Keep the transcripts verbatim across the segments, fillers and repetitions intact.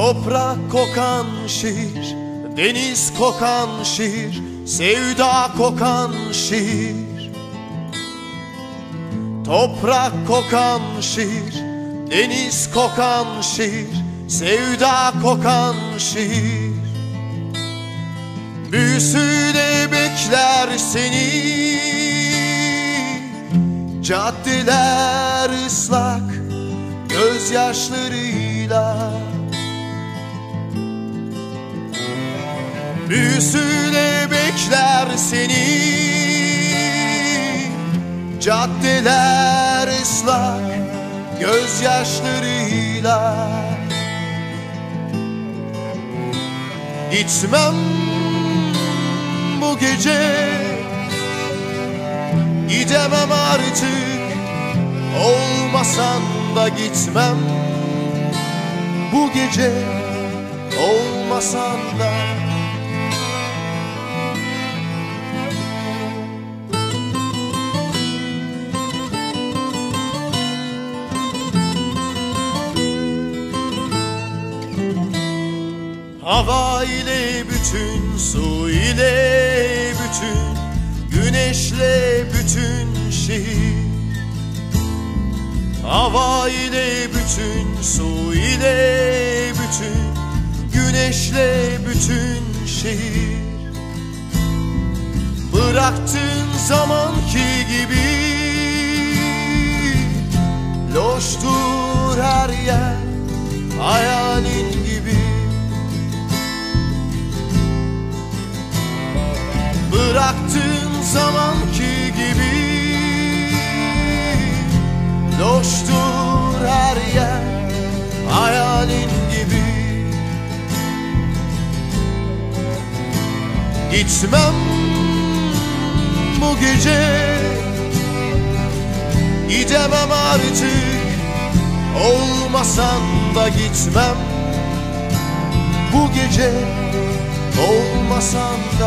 Toprak kokan şiir, deniz kokan şiir, sevda kokan şiir. Toprak kokan şiir, deniz kokan şiir, sevda kokan şiir. Büyüsüyle bekler seni, caddeler ıslak gözyaşlarıyla. Büyüsüyle bekler seni, caddeler ıslak gözyaşlarıyla. Gitmem bu gece, gidemem artık, olmasan da gitmem bu gece, olmasan da. Hava ile bütün, su ile bütün, güneşle bütün şehir. Hava ile bütün, su ile bütün, güneşle bütün şehir. Bıraktığın zamanki gibi loştur her yer, hayalin gibi. Bıraktığın zamanki gibi loştur her yer, hayalin gibi. Gitmem bu gece, gidemem artık, olmasan da gitmem bu gece, olmasan da.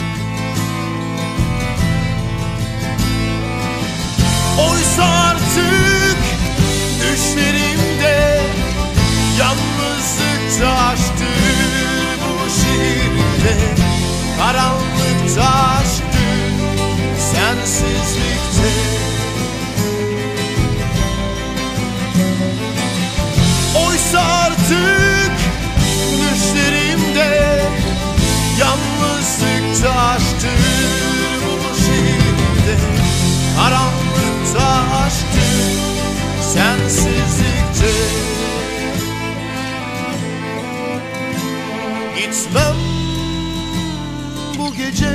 Oysa artık düşlerimde yalnızlık taştı bu şehirde. Karanlık taştı sensizlikte. Oysa artık düşlerimde yalnızlık taştı bu şehirde. Karanlık taştı sensizlikte. Gitmem bu gece,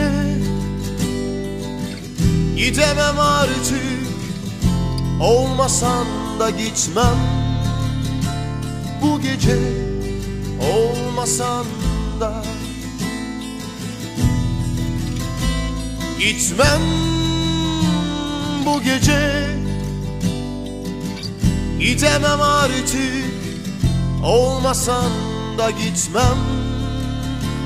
gidemem artık, olmasan da gitmem bu gece, olmasan da. Gitmem bu gece, gidemem artık, olmasan da gitmem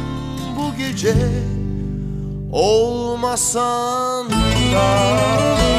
bu gece, olmasan da.